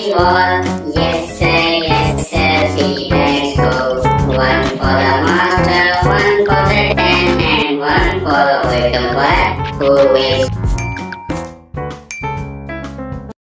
all. Yes sir, 3 bags go. One for the master, one for the ten, and one for the little boy who is